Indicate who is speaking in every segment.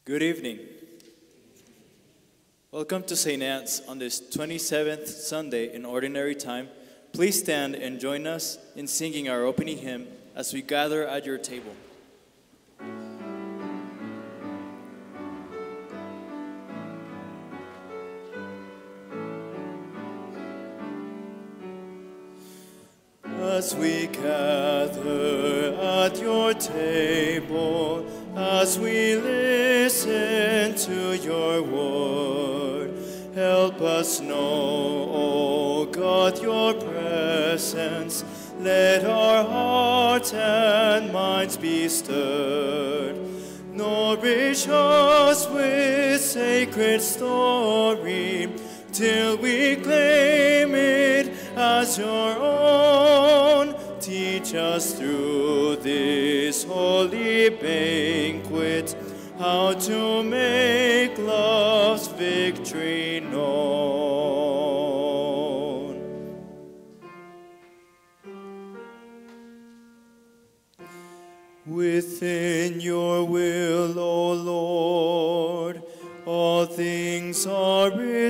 Speaker 1: Good evening. Welcome to St. Anne's on this 27th Sunday in Ordinary Time. Please stand and join us in singing our opening hymn as we gather at your table. As we gather at your table, as we listen to your word, help us know, O God, your presence. Let our hearts and minds be stirred. Nourish us with sacred story, till we claim it as your own. Teach us through this holy banquet how to make love's victory known. Within your will, O Lord, all things are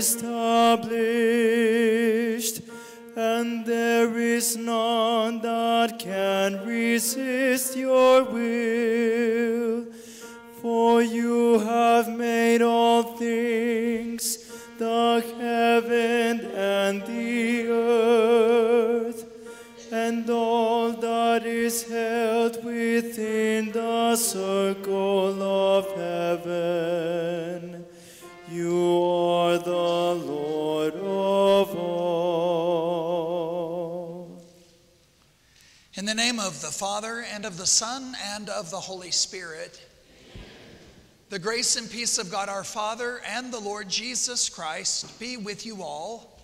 Speaker 1: established, and there is none that can resist your will. For you have made all things, the heaven and the earth, and all that is held within the circle of heaven. You are the Lord of all.
Speaker 2: In the name of the Father, and of the Son, and of the Holy Spirit, amen. The grace and peace of God our Father and the Lord Jesus Christ be with you all.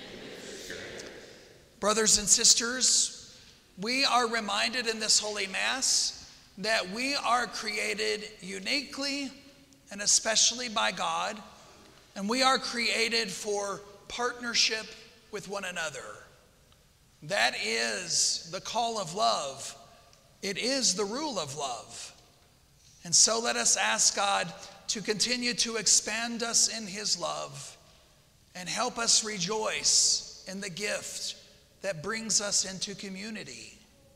Speaker 2: Brothers and sisters, we are reminded in this Holy Mass that we are created uniquely and especially by God, and we are created for partnership with one another. That is the call of love. It is the rule of love. And so let us ask God to continue to expand us in his love and help us rejoice in the gift that brings us into community.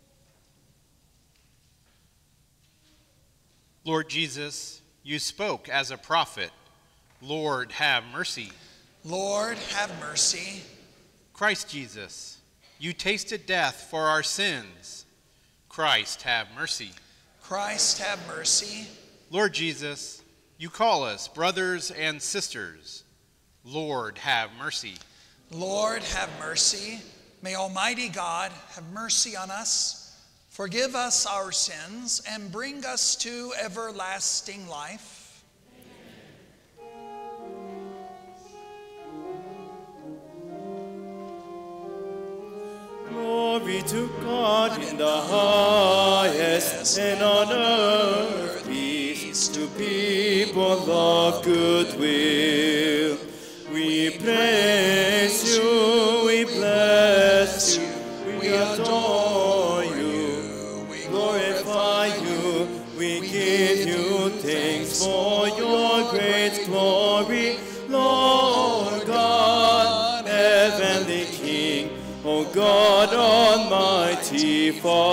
Speaker 3: Lord Jesus, you spoke as a prophet. Lord, have mercy.
Speaker 2: Lord, have mercy.
Speaker 3: Christ Jesus, you tasted death for our sins. Christ, have mercy.
Speaker 2: Christ, have mercy.
Speaker 3: Lord Jesus, you call us brothers and sisters. Lord, have mercy.
Speaker 2: Lord, have mercy. May Almighty God have mercy on us, forgive us our sins, and bring us to everlasting life.
Speaker 1: Glory to God in the highest, and on earth peace to people of good will. We praise you, we bless you, we adore you, we glorify you, we give you thanks for your great glory, Lord God, heavenly King, O God, Almighty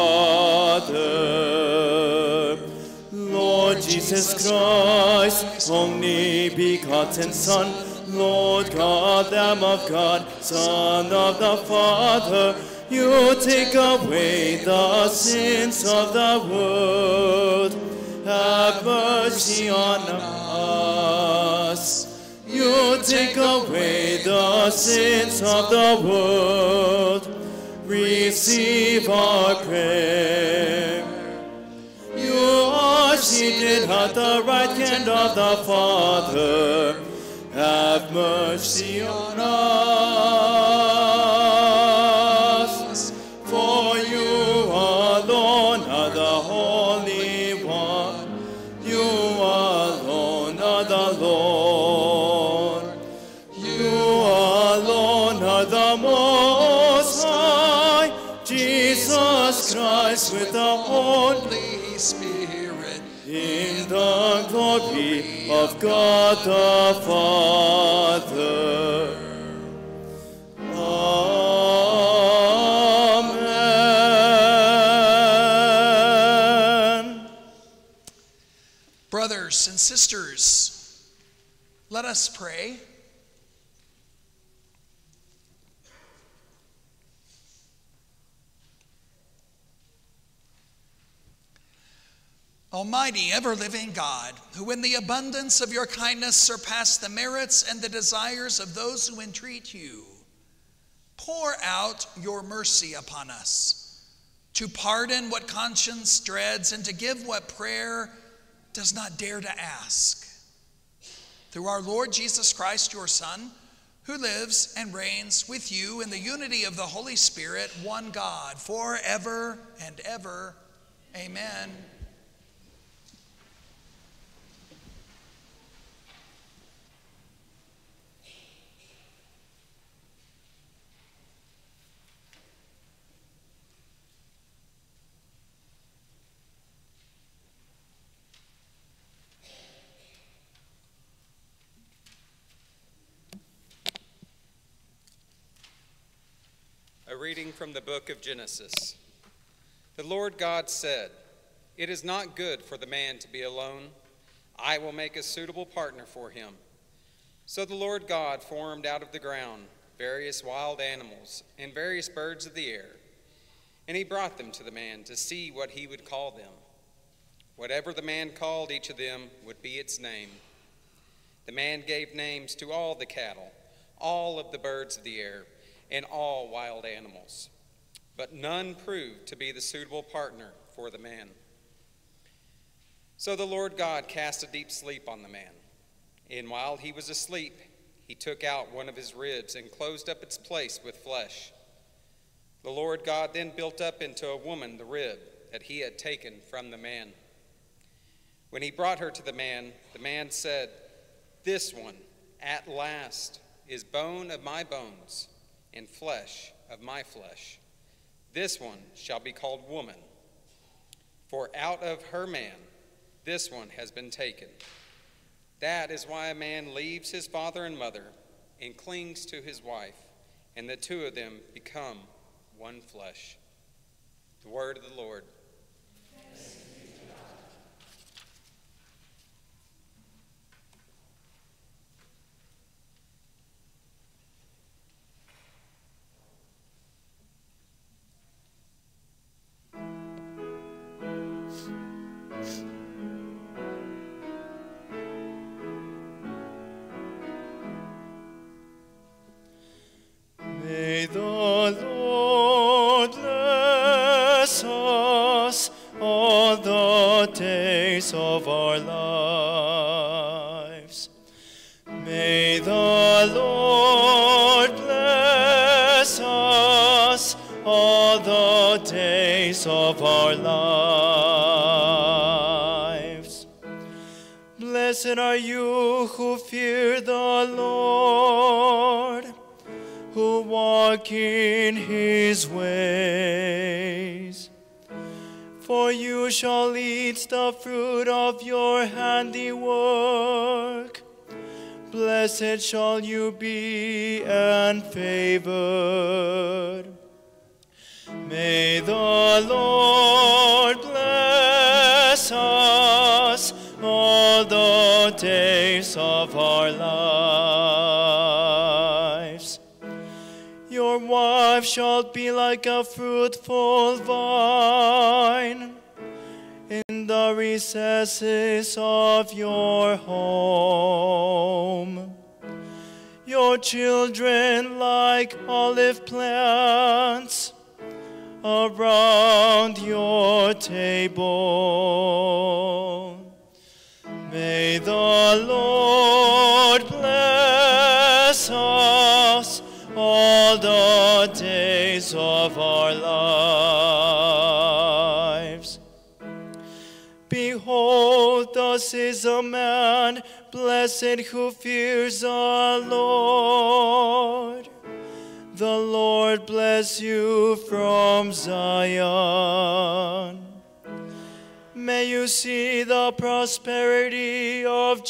Speaker 1: Father. Lord Jesus Christ, only begotten Son, Lord God, Lamb of God, Son of the Father, you take away the sins of the world. Have mercy on us. You take away the sins of the world. Receive our prayer. You are seated at the right hand of the Father. Have mercy on us. For you alone are the Holy One. You alone are the Lord. You alone are the Most High. Jesus Christ with the Holy Spirit. In the glory of God the Father. Amen.
Speaker 2: Brothers and sisters, let us pray. Almighty, ever-living God, who in the abundance of your kindness surpass the merits and the desires of those who entreat you, pour out your mercy upon us, to pardon what conscience dreads and to give what prayer does not dare to ask. Through our Lord Jesus Christ, your Son, who lives and reigns with you in the unity of the Holy Spirit, one God, forever and ever. Amen.
Speaker 4: A reading from the book of Genesis. The Lord God said, "It is not good for the man to be alone. I will make a suitable partner for him." So the Lord God formed out of the ground various wild animals and various birds of the air, and he brought them to the man to see what he would call them. Whatever the man called each of them would be its name. The man gave names to all the cattle, all of the birds of the air, and all wild animals. But none proved to be the suitable partner for the man. So the Lord God cast a deep sleep on the man. And while he was asleep, he took out one of his ribs and closed up its place with flesh. The Lord God then built up into a woman the rib that he had taken from the man. When he brought her to the man said, "This one, at last, is bone of my bones and flesh of my flesh. This one shall be called woman, for out of her man this one has been taken. That is why a man leaves his father and mother and clings to his wife, and the two of them become one flesh." The word of the Lord.
Speaker 1: May the Lord bless us all the days of our lives. May the Lord bless us all the days of our lives. Blessed are you who fear the Lord, who walk in his ways. For you shall eat the fruit of your handiwork. Blessed shall you be and favored. May the Lord bless us all the days of our lives. Your wife shall be like a fruitful vine in the recesses of your home. Your children like olive plants around your table. May the Lord bless us all the days of our lives. Behold, thus is a man blessed who fears the Lord. The Lord bless you from Zion. May you see the prosperity of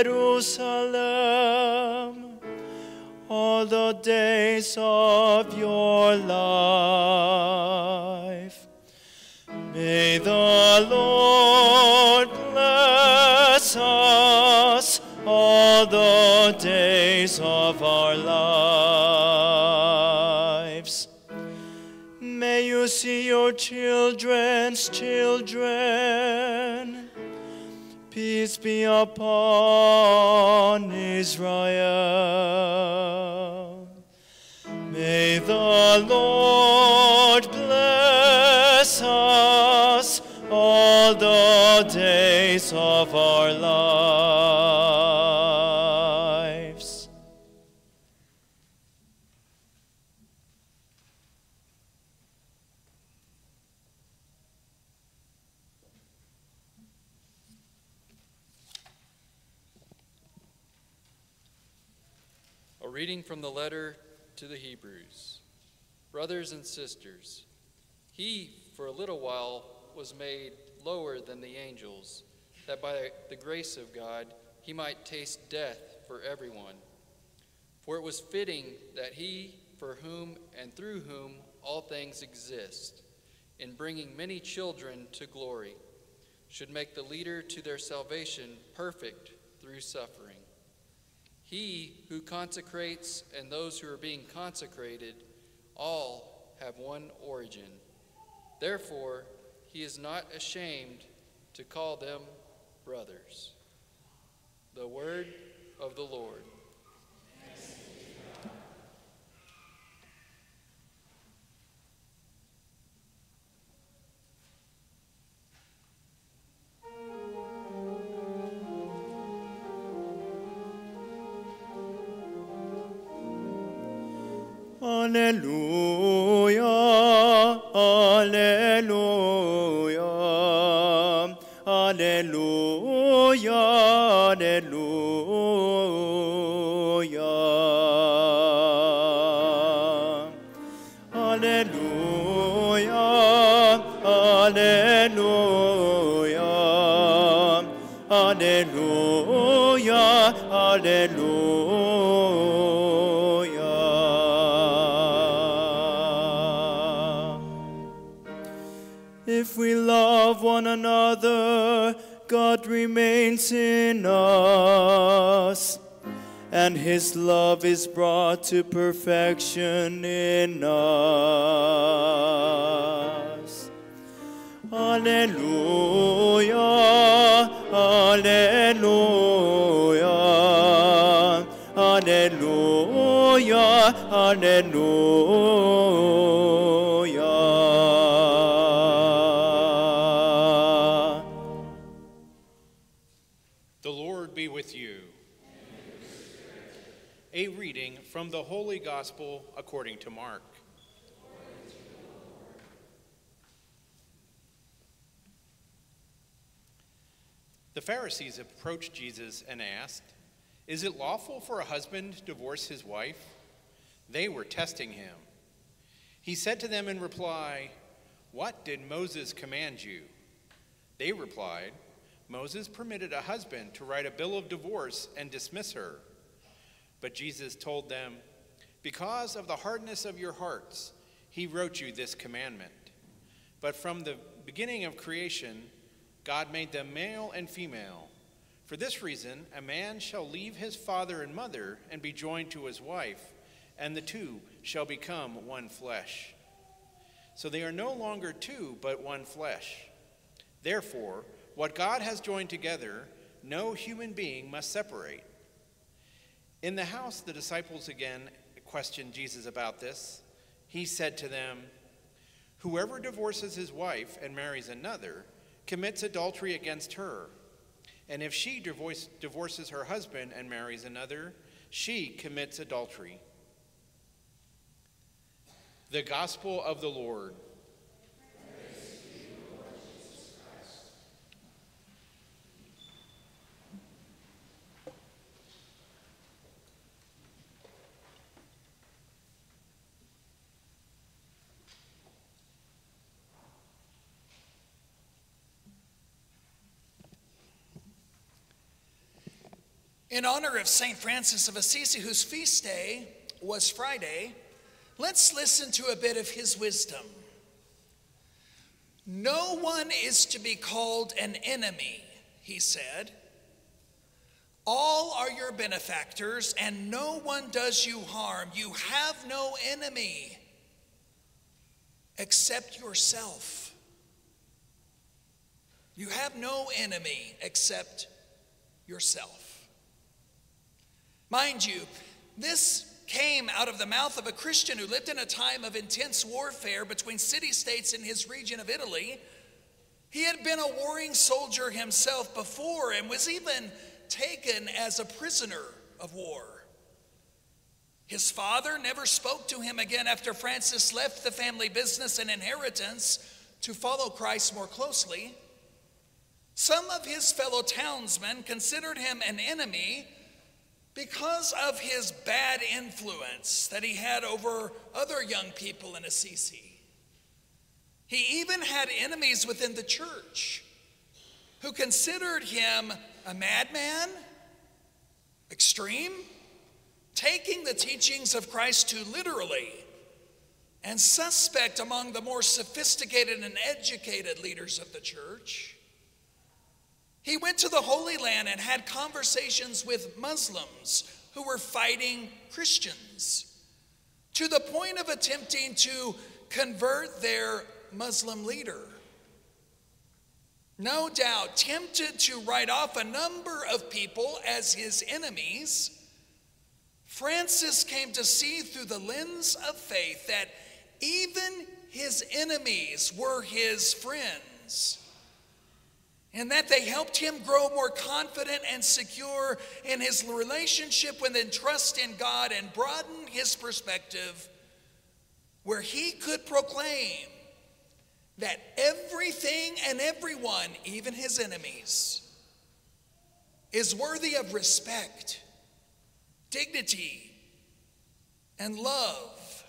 Speaker 1: Jerusalem all the days of your life. May the Lord bless us all the days of our lives. May you see your children's children. Peace be upon Israel. May the Lord bless us all the days of our lives.
Speaker 5: A reading from the letter to the Hebrews. Brothers and sisters, he for a little while was made lower than the angels, that by the grace of God he might taste death for everyone. For it was fitting that he, for whom and through whom all things exist, in bringing many children to glory, should make the leader to their salvation perfect through suffering. He who consecrates and those who are being consecrated all have one origin. Therefore, he is not ashamed to call them brothers. The word of the Lord.
Speaker 1: Alleluia, alleluia, alleluia, alleluia. Alleluia, alleluia, alleluia, alleluia. If we love one another, God remains in us, and his love is brought to perfection in us. Alleluia, alleluia, alleluia, alleluia.
Speaker 3: The Lord be with you. A reading from the Holy Gospel according to Mark. The Pharisees approached Jesus and asked, "Is it lawful for a husband to divorce his wife?" They were testing him. He said to them in reply, "What did Moses command you?" They replied, "Moses permitted a husband to write a bill of divorce and dismiss her." But Jesus told them, "Because of the hardness of your hearts, he wrote you this commandment. But from the beginning of creation, God made them male and female. For this reason, a man shall leave his father and mother and be joined to his wife, and the two shall become one flesh. So they are no longer two, but one flesh. Therefore, what God has joined together, no human being must separate." In the house, the disciples again questioned Jesus about this. He said to them, "Whoever divorces his wife and marries another commits adultery against her. And if she divorces her husband and marries another, she commits adultery." The Gospel of the Lord.
Speaker 6: Praise to you, Lord Jesus Christ.
Speaker 2: In honor of St. Francis of Assisi, whose feast day was Friday, let's listen to a bit of his wisdom. No one is to be called an enemy, he said. All are your benefactors, and no one does you harm. You have no enemy except yourself. You have no enemy except yourself. Mind you, this came out of the mouth of a Christian who lived in a time of intense warfare between city-states in his region of Italy. He had been a warring soldier himself before and was even taken as a prisoner of war. His father never spoke to him again after Francis left the family business and inheritance to follow Christ more closely. Some of his fellow townsmen considered him an enemy because of his bad influence that he had over other young people in Assisi. He even had enemies within the church who considered him a madman, extreme, taking the teachings of Christ too literally, and suspect among the more sophisticated and educated leaders of the church. He went to the Holy Land and had conversations with Muslims who were fighting Christians, to the point of attempting to convert their Muslim leader. No doubt tempted to write off a number of people as his enemies, Francis came to see through the lens of faith that even his enemies were his friends, and that they helped him grow more confident and secure in his relationship with and trust in God, and broaden his perspective where he could proclaim that everything and everyone, even his enemies, is worthy of respect, dignity, and love.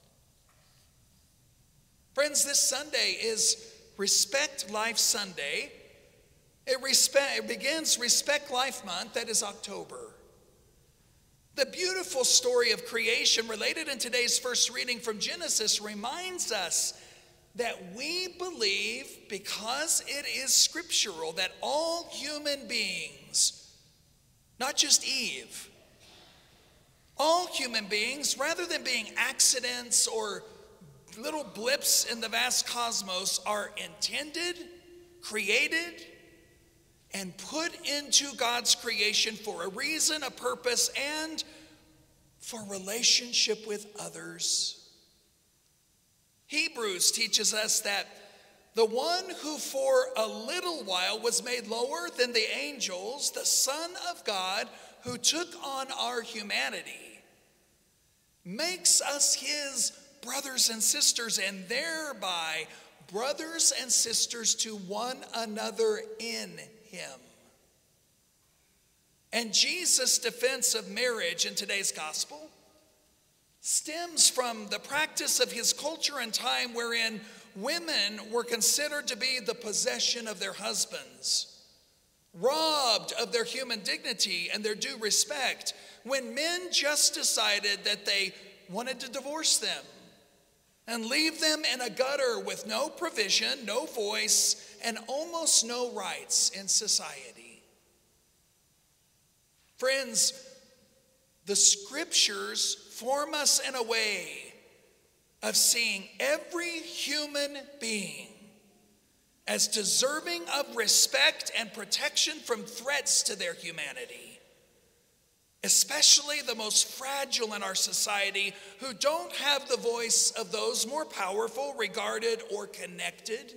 Speaker 2: Friends, this Sunday is Respect Life Sunday. It begins Respect Life Month, that is October. The beautiful story of creation related in today's first reading from Genesis reminds us that we believe, because it is scriptural, that all human beings, not just Eve, all human beings, rather than being accidents or little blips in the vast cosmos, are intended, created, and put into God's creation for a reason, a purpose, and for relationship with others. Hebrews teaches us that the one who for a little while was made lower than the angels, the Son of God, who took on our humanity, makes us his brothers and sisters, and thereby brothers and sisters to one another in him. And Jesus' defense of marriage in today's gospel stems from the practice of his culture and time, wherein women were considered to be the possession of their husbands, robbed of their human dignity and their due respect, when men just decided that they wanted to divorce them and leave them in a gutter with no provision, no voice, and almost no rights in society. Friends, the scriptures form us in a way of seeing every human being as deserving of respect and protection from threats to their humanity, especially the most fragile in our society, who don't have the voice of those more powerful, regarded, or connected.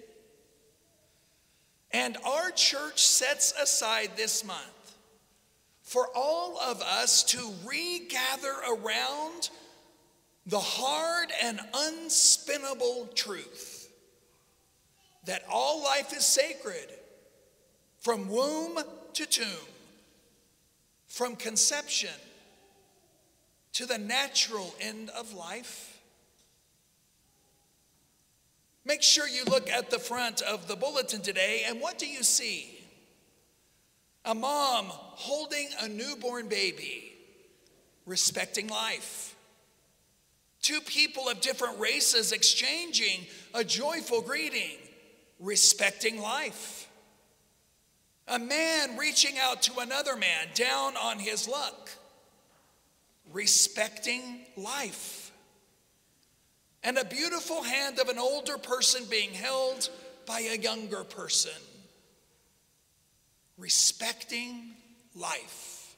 Speaker 2: And our church sets aside this month for all of us to regather around the hard and unspinnable truth that all life is sacred, from womb to tomb, from conception to the natural end of life. Make sure you look at the front of the bulletin today, and what do you see? A mom holding a newborn baby, respecting life. Two people of different races exchanging a joyful greeting, respecting life. A man reaching out to another man down on his luck, respecting life. And a beautiful hand of an older person being held by a younger person, respecting life.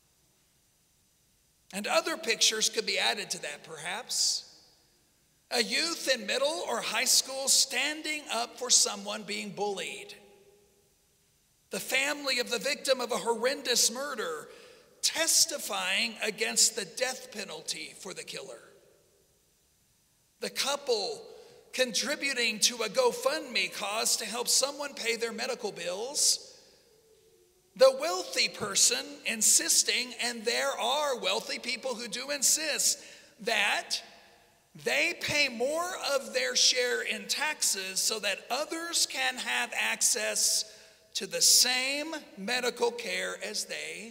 Speaker 2: And other pictures could be added to that, perhaps. A youth in middle or high school standing up for someone being bullied. The family of the victim of a horrendous murder testifying against the death penalty for the killer. The couple contributing to a GoFundMe cause to help someone pay their medical bills. The wealthy person insisting, and there are wealthy people who do insist, that they pay more of their share in taxes so that others can have access to the same medical care as they.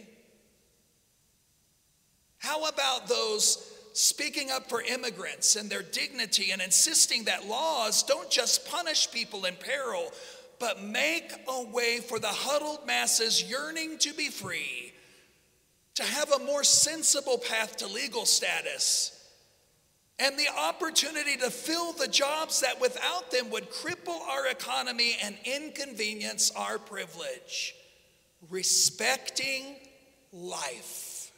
Speaker 2: How about those speaking up for immigrants and their dignity and insisting that laws don't just punish people in peril, but make a way for the huddled masses yearning to be free, to have a more sensible path to legal status, and the opportunity to fill the jobs that without them would cripple our economy and inconvenience our privilege. Respecting life.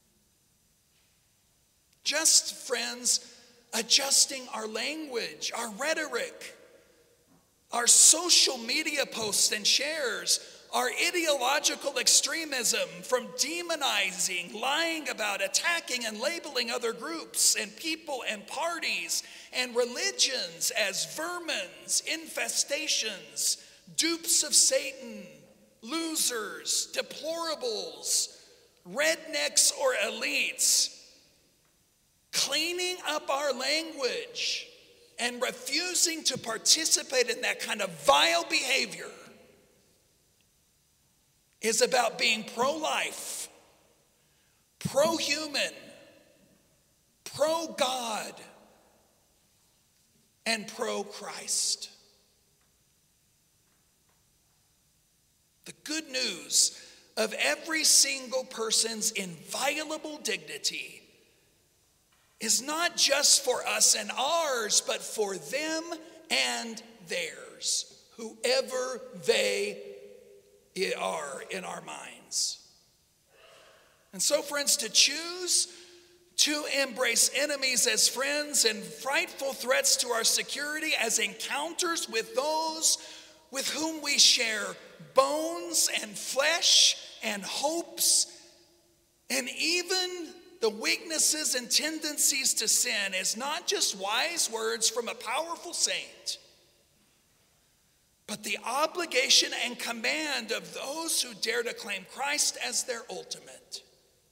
Speaker 2: Just, friends, adjusting our language, our rhetoric, our social media posts and shares, our ideological extremism from demonizing, lying about, attacking, and labeling other groups and people and parties and religions as vermins, infestations, dupes of Satan, losers, deplorables, rednecks, or elites. Cleaning up our language and refusing to participate in that kind of vile behavior is about being pro-life, pro-human, pro-God, and pro-Christ. The good news of every single person's inviolable dignity is not just for us and ours, but for them and theirs, whoever they are in our minds. And so, friends, to choose to embrace enemies as friends and frightful threats to our security as encounters with those with whom we share bones and flesh and hopes and even the weaknesses and tendencies to sin is not just wise words from a powerful saint, but the obligation and command of those who dare to claim Christ as their ultimate.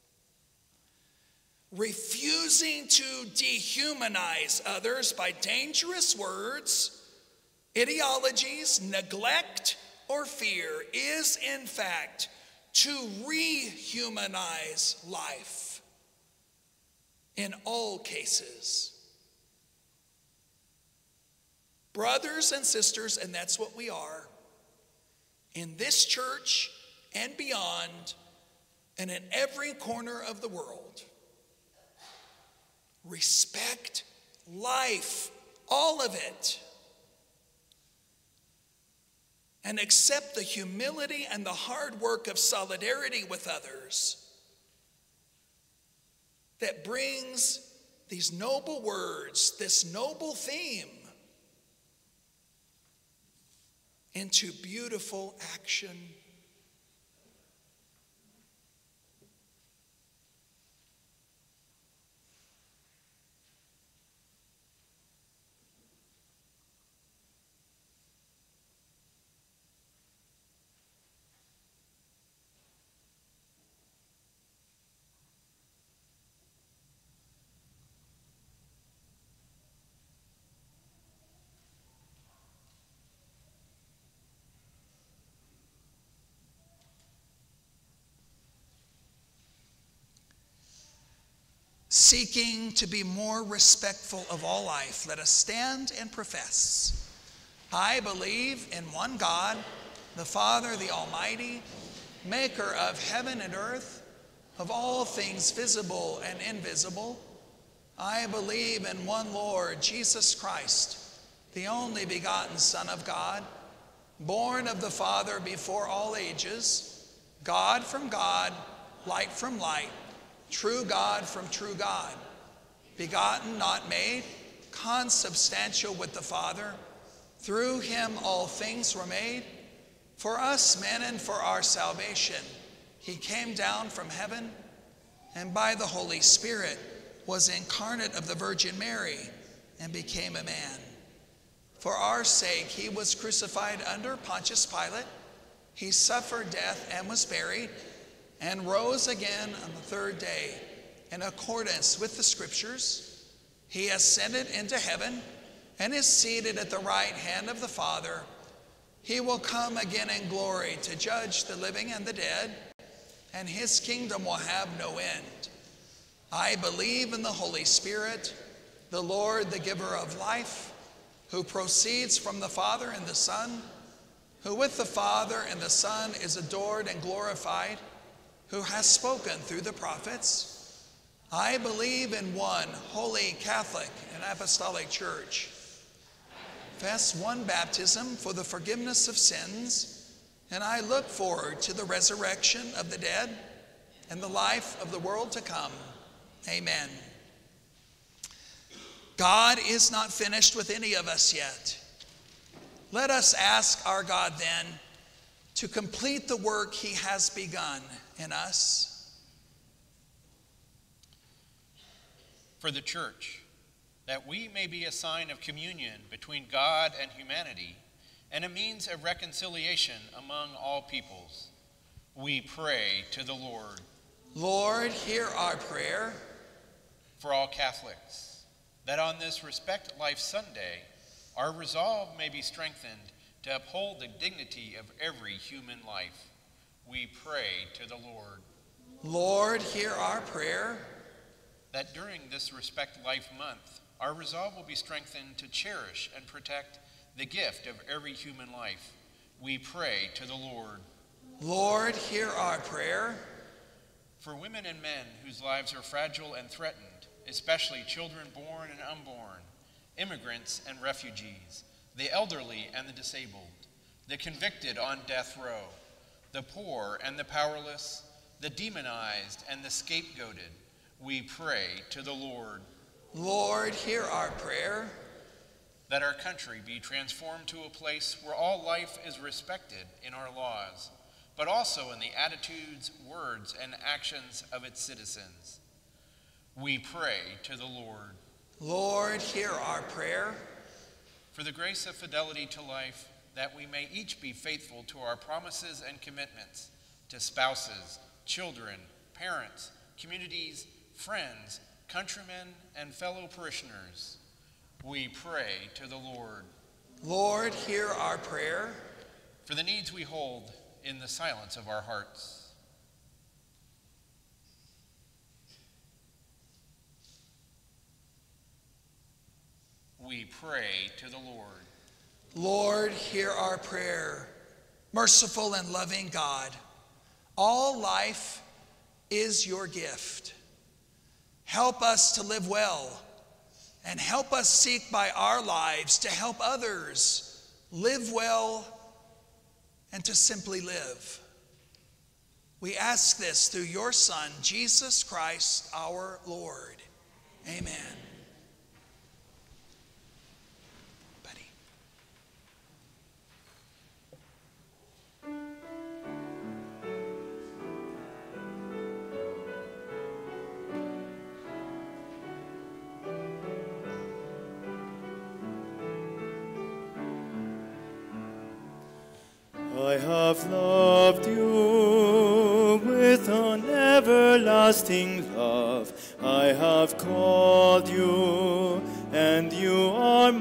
Speaker 2: Refusing to dehumanize others by dangerous words, ideologies, neglect, or fear is in fact to rehumanize life in all cases. Brothers and sisters, and that's what we are, in this church and beyond, and in every corner of the world. Respect life, all of it. And accept the humility and the hard work of solidarity with others that brings these noble words, this noble theme, into beautiful action. Seeking to be more respectful of all life, let us stand and profess. I believe in one God, the Father, the Almighty, maker of heaven and earth, of all things visible and invisible. I believe in one Lord, Jesus Christ, the only begotten Son of God, born of the Father before all ages, God from God, light from light, true God from true God, begotten, not made, consubstantial with the Father. Through him all things were made. For us men and for our salvation, he came down from heaven, and by the Holy Spirit was incarnate of the Virgin Mary and became a man. For our sake he was crucified under Pontius Pilate. He suffered death and was buried, and rose again on the third day. In accordance with the Scriptures, he ascended into heaven and is seated at the right hand of the Father. He will come again in glory to judge the living and the dead, and his kingdom will have no end. I believe in the Holy Spirit, the Lord, the giver of life, who proceeds from the Father and the Son, who with the Father and the Son is adored and glorified, who has spoken through the prophets. I believe in one holy, Catholic, and Apostolic Church. Confess one baptism for the forgiveness of sins, and I look forward to the resurrection of the dead and the life of the world to come. Amen. God is not finished with any of us yet. Let us ask our God then to complete the work he has begun in us.
Speaker 3: For the church, that we may be a sign of communion between God and humanity, and a means of reconciliation among all peoples, we pray to the Lord.
Speaker 2: Lord, hear our prayer.
Speaker 3: For all Catholics, that on this Respect Life Sunday, our resolve may be strengthened to uphold the dignity of every human life, we pray to the Lord.
Speaker 2: Lord, hear our prayer.
Speaker 3: That during this Respect Life Month, our resolve will be strengthened to cherish and protect the gift of every human life, we pray to the Lord.
Speaker 2: Lord, hear our prayer.
Speaker 3: For women and men whose lives are fragile and threatened, especially children born and unborn, immigrants and refugees, the elderly and the disabled, the convicted on death row, the poor and the powerless, the demonized and the scapegoated, we pray to the Lord.
Speaker 2: Lord, hear our prayer.
Speaker 3: That our country be transformed to a place where all life is respected in our laws, but also in the attitudes, words, and actions of its citizens. We pray to the Lord.
Speaker 2: Lord, hear our prayer.
Speaker 3: For the grace of fidelity to life, that we may each be faithful to our promises and commitments to spouses, children, parents, communities, friends, countrymen, and fellow parishioners. We pray to the Lord.
Speaker 2: Lord, hear our prayer.
Speaker 3: For the needs we hold in the silence of our hearts. We pray to the Lord.
Speaker 2: Lord, hear our prayer. Merciful and loving God, all life is your gift. Help us to live well, and help us seek by our lives to help others live well and to simply live. We ask this through your Son, Jesus Christ, our Lord. Amen. Buddy.
Speaker 1: I have loved you with an everlasting love. I have called you, and you are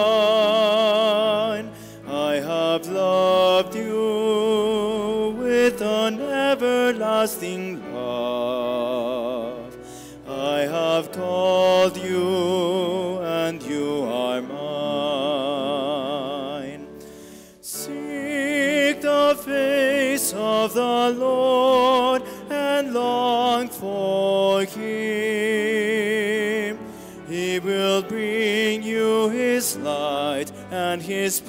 Speaker 1: mine. I have loved you with an everlasting love. I have have called you, and you are mine. Seek the face of the Lord and long for him. He will bring you his light and his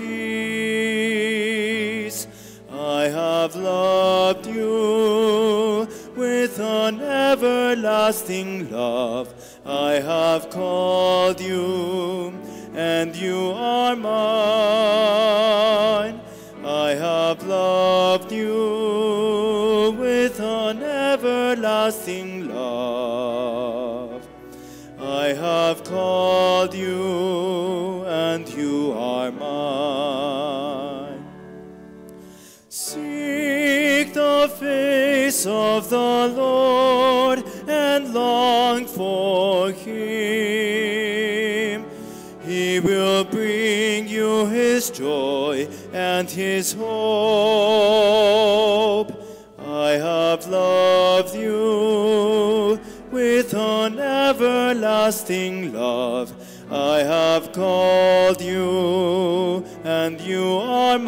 Speaker 1: peace. I have loved you with an everlasting love. I have called you, and you are mine. I have loved you with an everlasting love. I have called you, and you are mine. Seek the face of the Lord and long for him. He will bring you his joy and his hope. I have loved you with an everlasting love. I have called you, and you are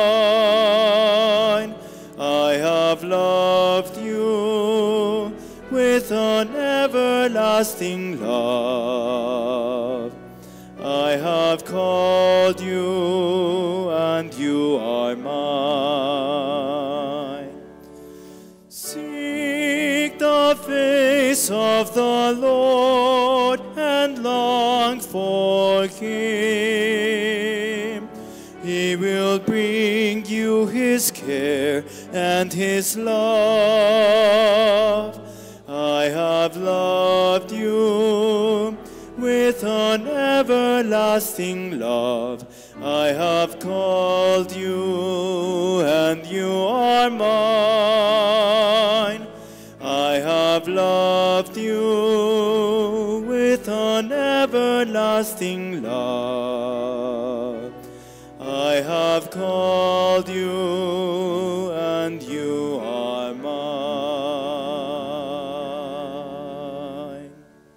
Speaker 1: mine. I have loved you with an everlasting love. I have called you, and you are mine. Seek the face of the Lord and long for him. He will bring you his care and his love. I have loved you with an everlasting love. I have called you, and you are mine. I have loved you with an everlasting love. I have called you, and you are mine.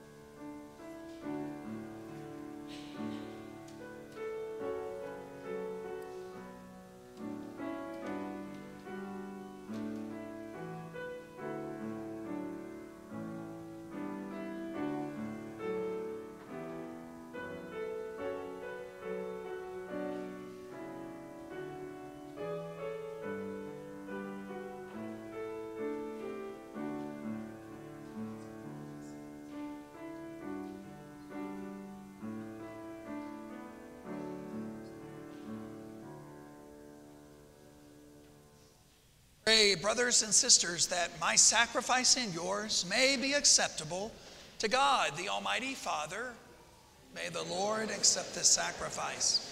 Speaker 2: Pray, brothers and sisters, that my sacrifice and yours may be acceptable to God, the Almighty Father. May the Lord accept this sacrifice.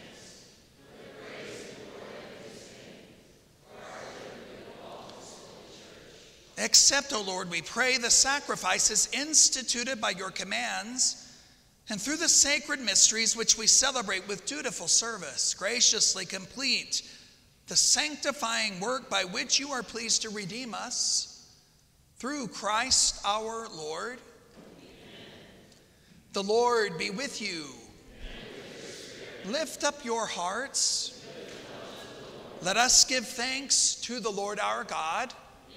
Speaker 2: Accept, O Lord, we pray, the sacrifices instituted by your commands, and through the sacred mysteries which we celebrate with dutiful service, graciously complete the sanctifying work by which you are pleased to redeem us, through Christ our Lord. Amen. The Lord be with you. With lift up your hearts. Let us give thanks to the Lord our God.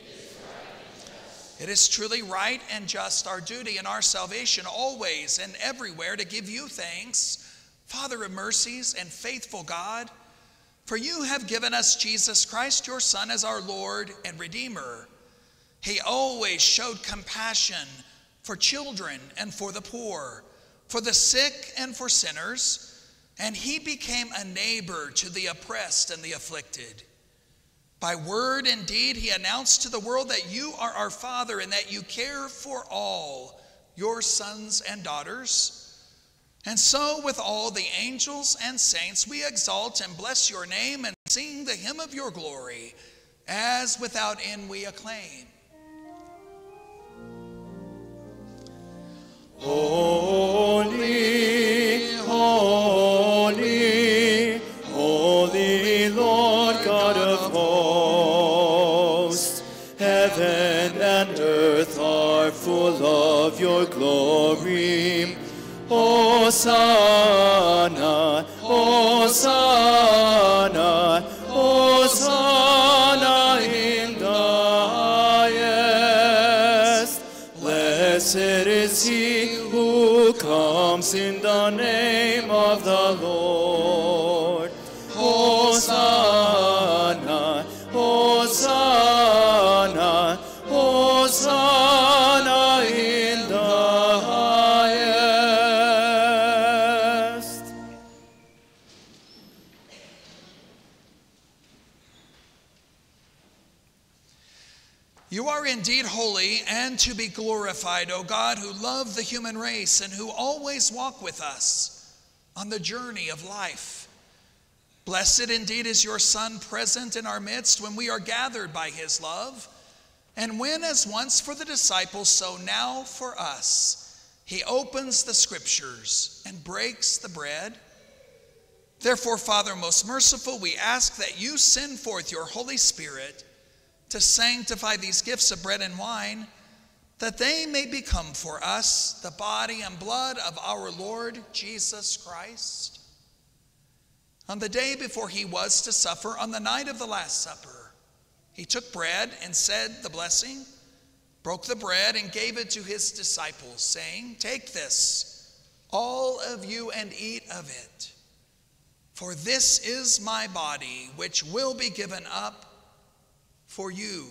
Speaker 2: It is truly right and just, our duty and our salvation, always and everywhere, to give you thanks, Father of mercies and faithful God, for you have given us Jesus Christ, your Son, as our Lord and Redeemer. He always showed compassion for children and for the poor, for the sick and for sinners, and he became a neighbor to the oppressed and the afflicted. By word and deed, he announced to the world that you are our Father and that you care for all your sons and daughters. And so with all the angels and saints, we exalt and bless your name and sing the hymn of your glory, as without end we acclaim.
Speaker 1: Holy, holy, holy Lord God of hosts, heaven and earth are full of your glory. Hosanna, Hosanna, Hosanna in the highest. Blessed is he who comes in the name of the Lord. Hosanna, Hosanna, Hosanna in the highest.
Speaker 2: You are indeed holy and to be glorified, O God, who love the human race and who always walk with us on the journey of life. Blessed indeed is your Son present in our midst when we are gathered by his love, and when, as once for the disciples, so now for us, he opens the scriptures and breaks the bread. Therefore, Father most merciful, we ask that you send forth your Holy Spirit to sanctify these gifts of bread and wine, that they may become for us the body and blood of our Lord Jesus Christ. On the day before he was to suffer, on the night of the Last Supper, he took bread and said the blessing, broke the bread and gave it to his disciples, saying, "Take this, all of you, and eat of it. For this is my body, which will be given up for you."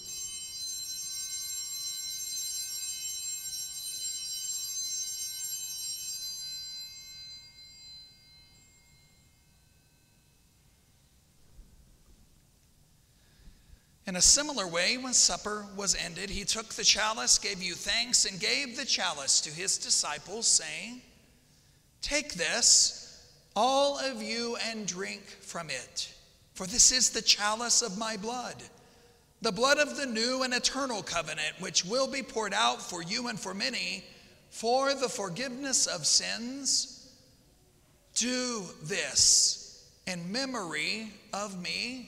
Speaker 2: In a similar way, when supper was ended, he took the chalice, gave you thanks, and gave the chalice to his disciples, saying, "Take this, all of you, and drink from it. For this is the chalice of my blood, the blood of the new and eternal covenant, which will be poured out for you and for many for the forgiveness of sins. Do this in memory of me."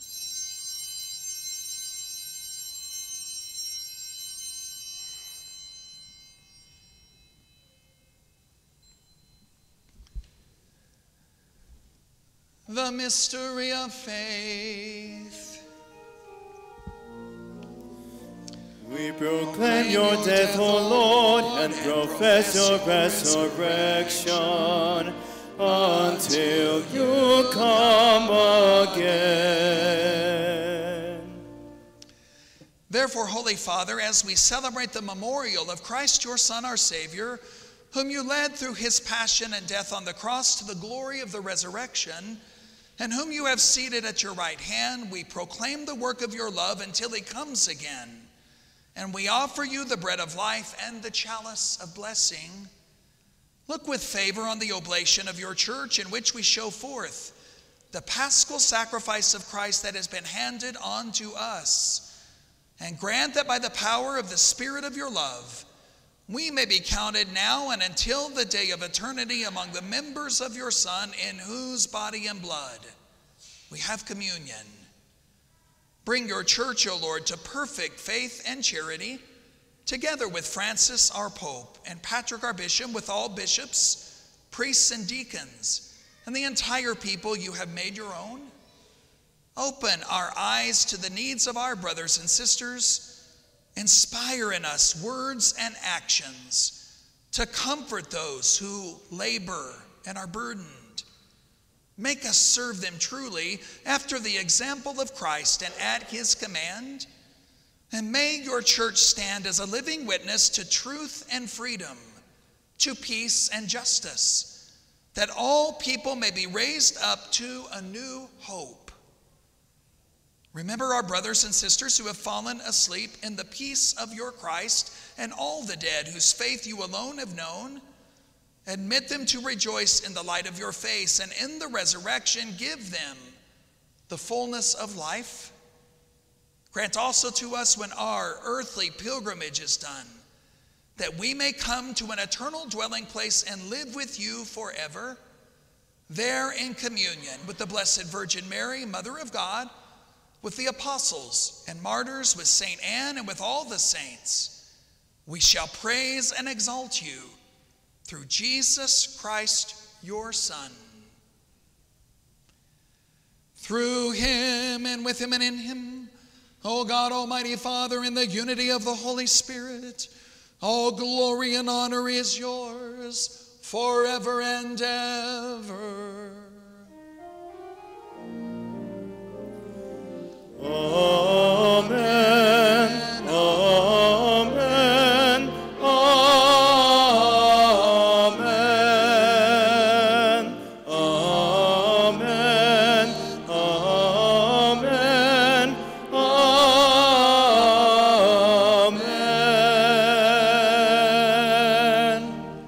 Speaker 2: The mystery of faith.
Speaker 1: We proclaim your death, O Lord, and profess your resurrection until you come again.
Speaker 2: Therefore, Holy Father, as we celebrate the memorial of Christ your Son, our Savior, whom you led through his passion and death on the cross to the glory of the resurrection, and whom you have seated at your right hand, we proclaim the work of your love until he comes again. And we offer you the bread of life and the chalice of blessing. Look with favor on the oblation of your church, in which we show forth the paschal sacrifice of Christ that has been handed on to us. And grant that by the power of the Spirit of your love, we may be counted now and until the day of eternity among the members of your Son, in whose body and blood we have communion. Bring your church, O Lord, to perfect faith and charity, together with Francis our Pope and Patrick our Bishop, with all bishops, priests, and deacons, and the entire people you have made your own. Open our eyes to the needs of our brothers and sisters. Inspire in us words and actions to comfort those who labor and are burdened. Make us serve them truly after the example of Christ and at his command. And may your church stand as a living witness to truth and freedom, to peace and justice, that all people may be raised up to a new hope. Remember our brothers and sisters who have fallen asleep in the peace of your Christ, and all the dead whose faith you alone have known. Admit them to rejoice in the light of your face, and in the resurrection give them the fullness of life. Grant also to us, when our earthly pilgrimage is done, that we may come to an eternal dwelling place and live with you forever, there in communion with the Blessed Virgin Mary, Mother of God, with the apostles and martyrs, with Saint Anne, and with all the saints. We shall praise and exalt you through Jesus Christ, your Son. Through him and with him and in him, O God, Almighty Father, in the unity of the Holy Spirit, all glory and honor is yours forever and ever.
Speaker 1: Amen. Amen. Amen. Amen. Amen. Amen.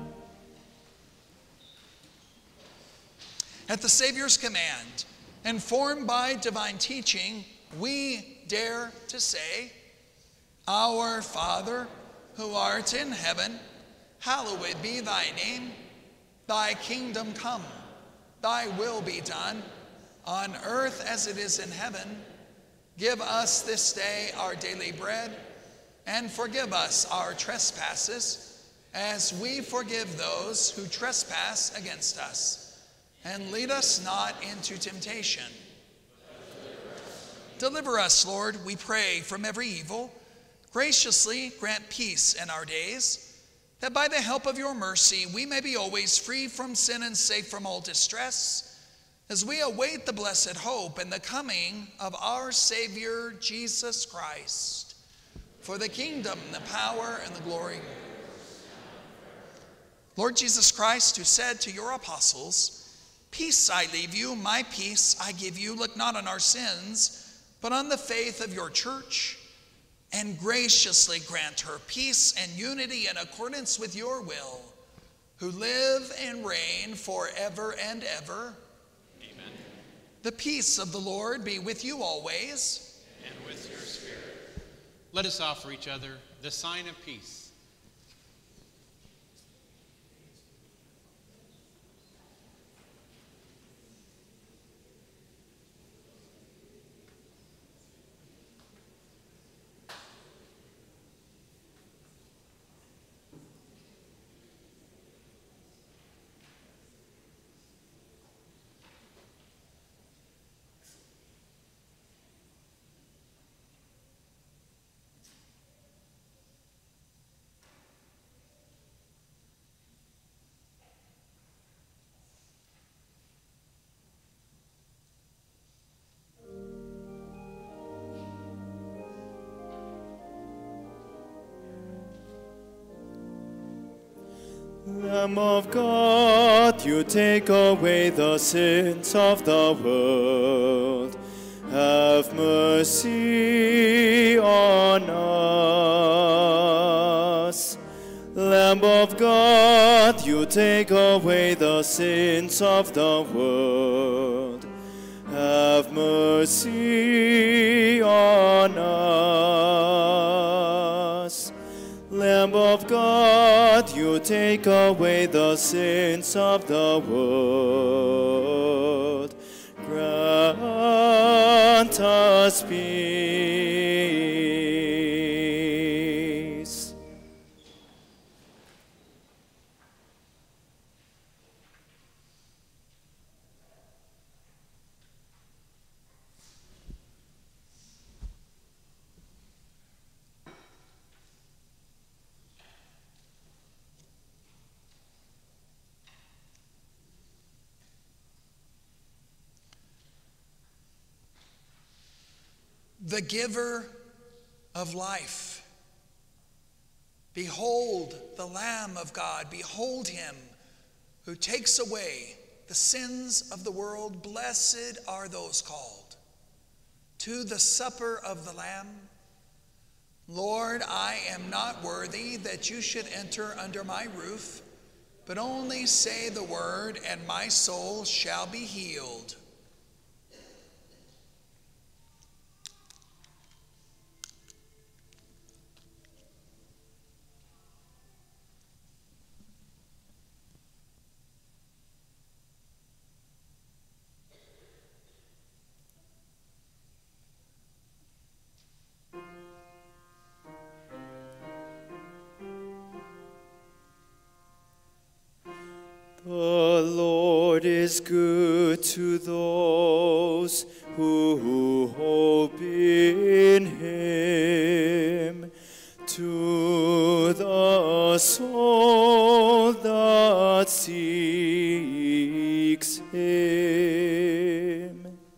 Speaker 2: At the Savior's command, informed by divine teaching, we dare to say, Our Father, who art in heaven, hallowed be thy name. Thy kingdom come, thy will be done, on earth as it is in heaven. Give us this day our daily bread, and forgive us our trespasses, as we forgive those who trespass against us. And lead us not into temptation. Deliver us, Lord, we pray, from every evil. Graciously grant peace in our days, that by the help of your mercy we may be always free from sin and safe from all distress, as we await the blessed hope and the coming of our Savior, Jesus Christ. For the kingdom, the power, and the glory. Lord Jesus Christ, who said to your apostles, Peace I leave you, my peace I give you. Look not on our sins, but on the faith of your church, and graciously grant her peace and unity in accordance with your will, who live and reign forever and ever.
Speaker 3: Amen.
Speaker 2: The peace of the Lord be with you always.
Speaker 3: And with your spirit. Let us offer each other the sign of peace.
Speaker 1: Lamb of God, you take away the sins of the world. Have mercy on us. Lamb of God, you take away the sins of the world. Have mercy on us. Lamb of God, you take away the sins of the world. Grant us peace.
Speaker 2: The giver of life. Behold the Lamb of God. Behold him who takes away the sins of the world. Blessed are those called to the supper of the Lamb. Lord, I am not worthy that you should enter under my roof, but only say the word, and my soul shall be healed.
Speaker 1: Lord is good to those who hope in him, to the soul that seeks him.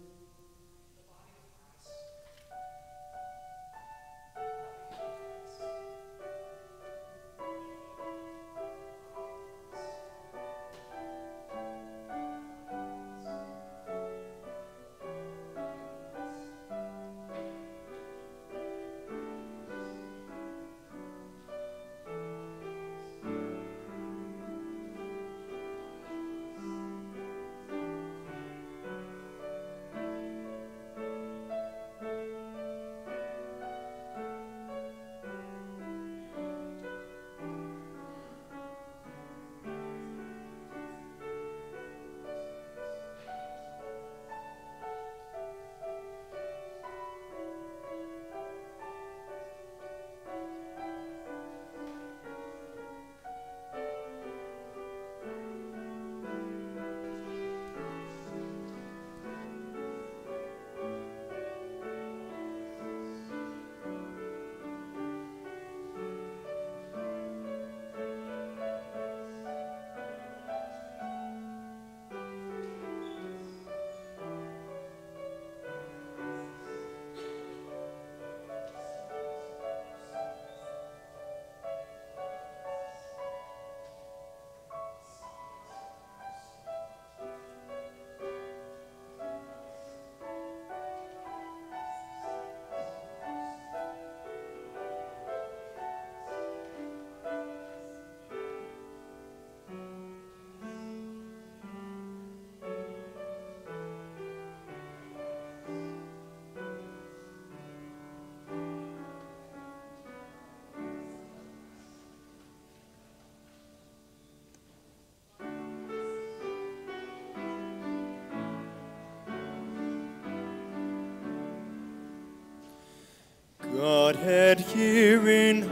Speaker 1: Godhead here in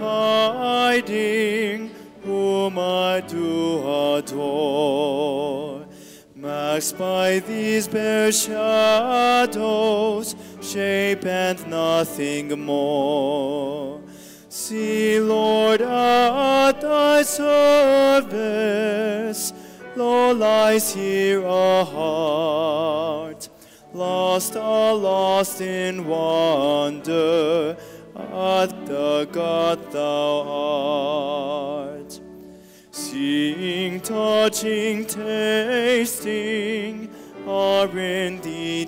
Speaker 1: hiding, whom I do adore, masked by these bare shadows, shape and nothing more. See, Lord, at thy service, lo lies here a heart, lost in wonder at the God thou art. Seeing, touching, tasting, are in thee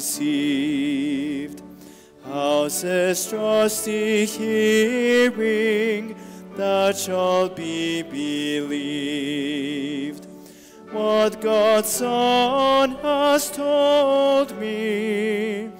Speaker 1: deceived. Houses trusty hearing, that shall be believed. What God's Son has told me,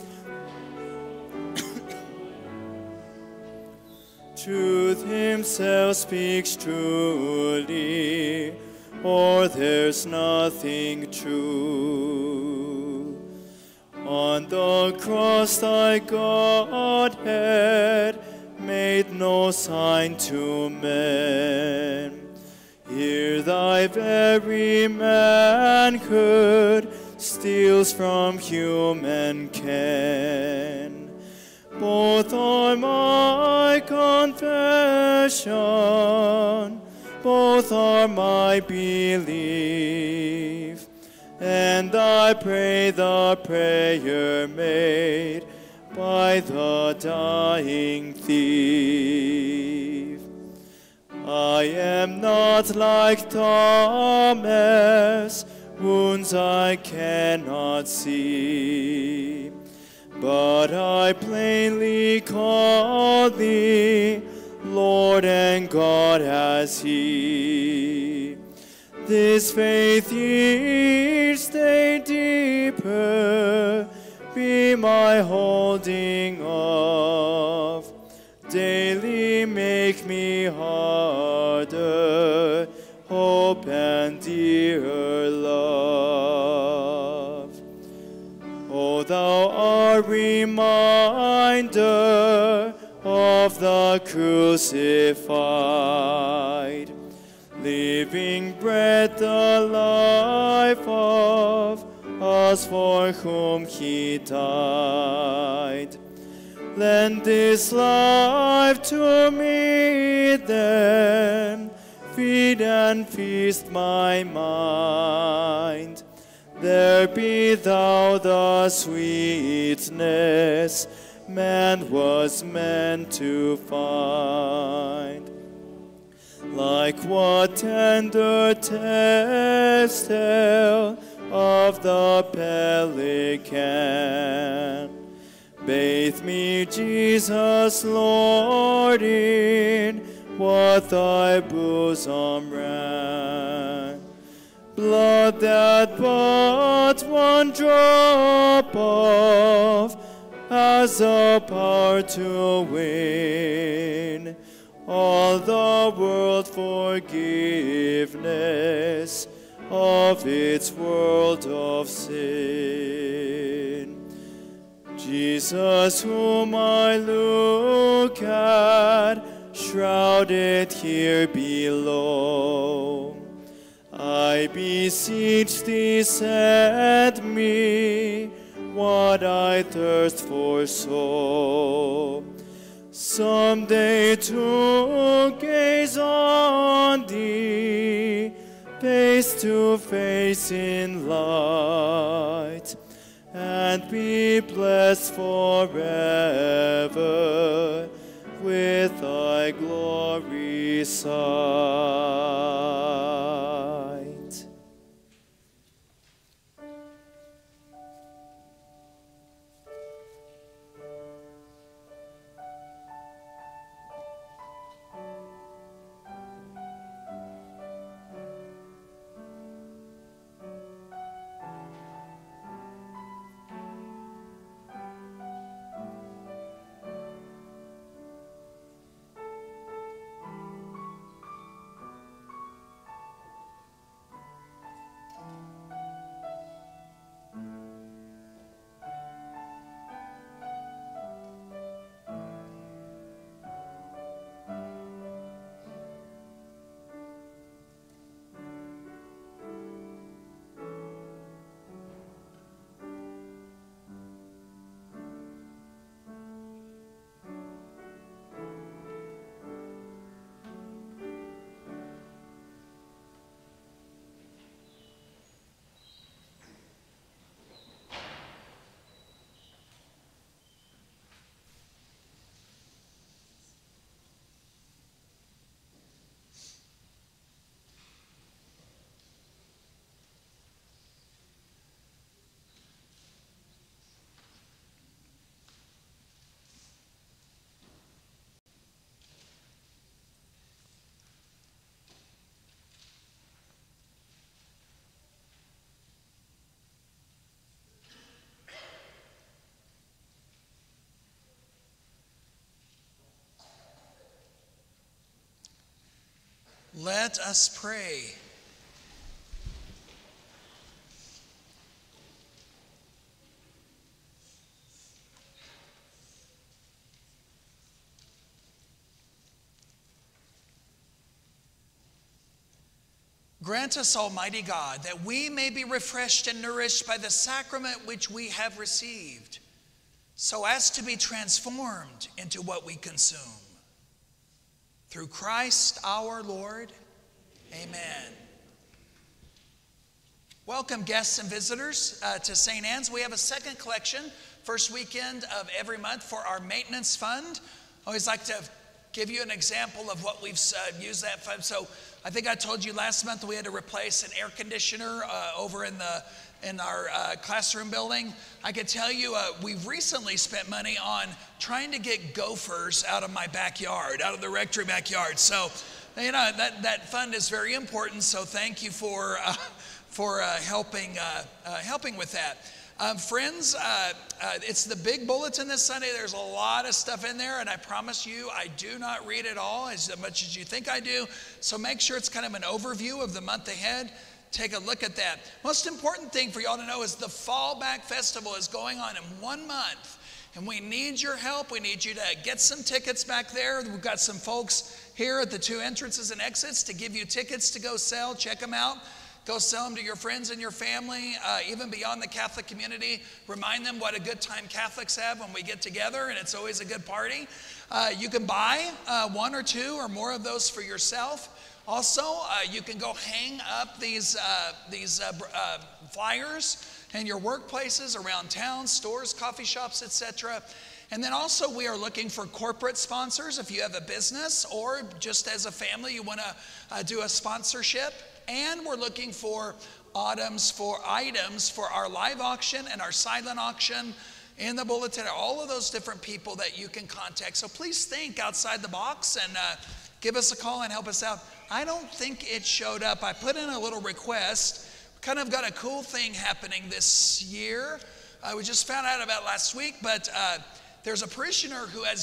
Speaker 1: truth himself speaks truly, or there's nothing true. On the cross thy Godhead made no sign to men. Here thy very manhood steals from human ken. Both are my confession, both are my belief, and I pray the prayer made by the dying thief. I am not like Thomas, wounds I cannot see, but I plainly call thee Lord and God as he. This faith each day deeper be my holding of. Daily make me harder hope and dearer love. O thou art reminder of the crucified, living bread, the life of us for whom he died. Lend this life to me then, feed and feast my mind. There be thou the sweetness man was meant to find. Like what tender tales tell of the pelican, bathe me, Jesus, Lord, in what thy bosom ran. Blood that but one drop of has the power to win all the world, forgiveness of its world of sin. Jesus, whom I look at, shrouded here below, I beseech thee, send me what I thirst for so, someday to gaze on thee face to face in light, and be blessed forever with thy glory sight.
Speaker 2: Let us pray. Grant us, Almighty God, that we may be refreshed and nourished by the sacrament which we have received, so as to be transformed into what we consume. Through Christ our Lord. Amen. Welcome, guests and visitors, to St. Anne's. We have a second collection, first weekend of every month, for our maintenance fund. I always like to give you an example of what we've used that fund. So I think I told you last month we had to replace an air conditioner over in our classroom building. I could tell you we've recently spent money on trying to get gophers out of my backyard, out of the rectory backyard. So, you know, that fund is very important. So thank you for helping with that. Friends, it's the big bulletin this Sunday. There's a lot of stuff in there, and I promise you I do not read it all as much as you think I do. So make sure it's kind of an overview of the month ahead. Take a look at that. Most important thing for y'all to know is the Fallback Festival is going on in 1 month. And we need your help. We need you to get some tickets back there. We've got some folks here at the 2 entrances and exits to give you tickets to go sell. Check them out. Go sell them to your friends and your family, even beyond the Catholic community. Remind them what a good time Catholics have when we get together, and it's always a good party. You can buy 1 or 2 or more of those for yourself. Also, you can go hang up these flyers in your workplaces around town, stores, coffee shops, etc. And then also we are looking for corporate sponsors. If you have a business or just as a family you want to do a sponsorship. And we're looking for items for our live auction and our silent auction in the bulletin. All of those different people that you can contact. So please think outside the box and give us a call and help us out. I don't think it showed up. I put in a little request. Kind of got a cool thing happening this year. We just found out about last week, but there's a parishioner who has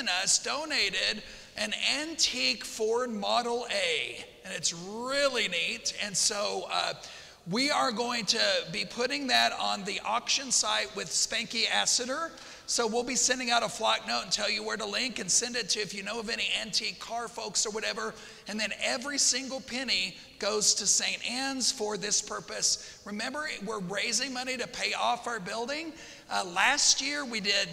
Speaker 2: donated an antique Ford Model A, and it's really neat. And so we are going to be putting that on the auction site with Spanky Assiter. So we'll be sending out a flock note and tell you where to link and send it to if you know of any antique car folks or whatever. And then every single penny goes to St. Anne's for this purpose. Remember, we're raising money to pay off our building. Last year we did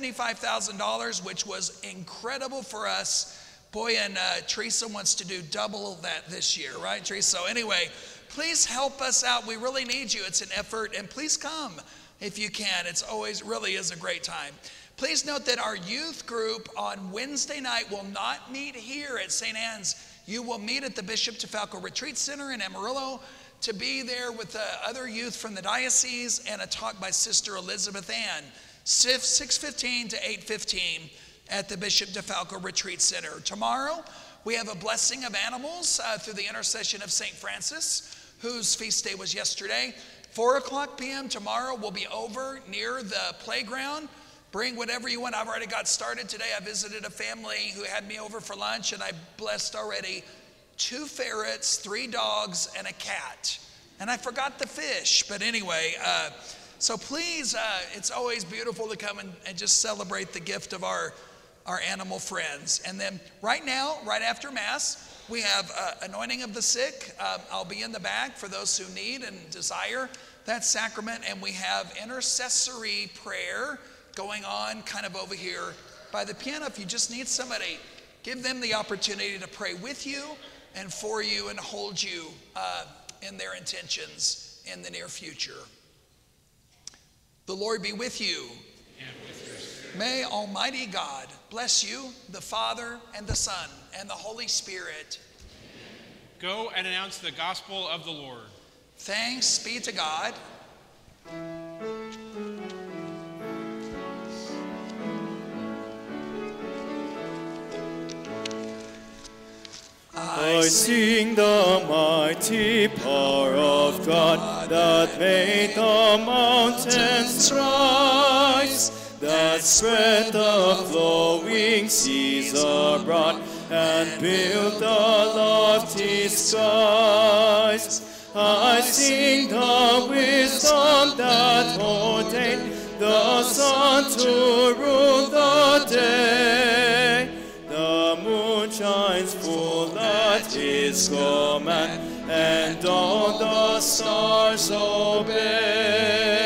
Speaker 2: $75,000, which was incredible for us. Boy, and Teresa wants to do double that this year, right, Teresa? So anyway, please help us out. We really need you. It's an effort, and please come if you can. It's always really is a great time. Please note that our youth group on Wednesday night will not meet here at St. Anne's. You will meet at the Bishop DeFalco Retreat Center in Amarillo to be there with the other youth from the diocese and a talk by Sister Elizabeth Ann, 6:15 to 8:15 at the Bishop DeFalco Retreat Center. Tomorrow, we have a blessing of animals through the intercession of St. Francis, whose feast day was yesterday. 4:00 p.m. tomorrow, we'll be over near the playground. Bring whatever you want. I've already got started today. I visited a family who had me over for lunch, and I blessed already 2 ferrets, 3 dogs, and a cat. And I forgot the fish, but anyway, so please, it's always beautiful to come and just celebrate the gift of our animal friends. And then right now, right after Mass, we have anointing of the sick. I'll be in the back for those who need and desire that sacrament. And we have intercessory prayer going on kind of over here by the piano. If you just need somebody, give them the opportunity to pray with you and for you and hold you in their intentions in the near future. The Lord be with you.
Speaker 3: And with your spirit.
Speaker 2: May Almighty God bless you, the Father and the Son and the Holy Spirit.
Speaker 3: Go and announce the gospel of the Lord.
Speaker 2: Thanks be to God.
Speaker 1: I sing the mighty power of God that made the mountains rise, that spread the flowing seas abroad and built the lofty skies. I sing the wisdom that ordained the sun to rule the day. The moon shines full at his command, and all the stars obey.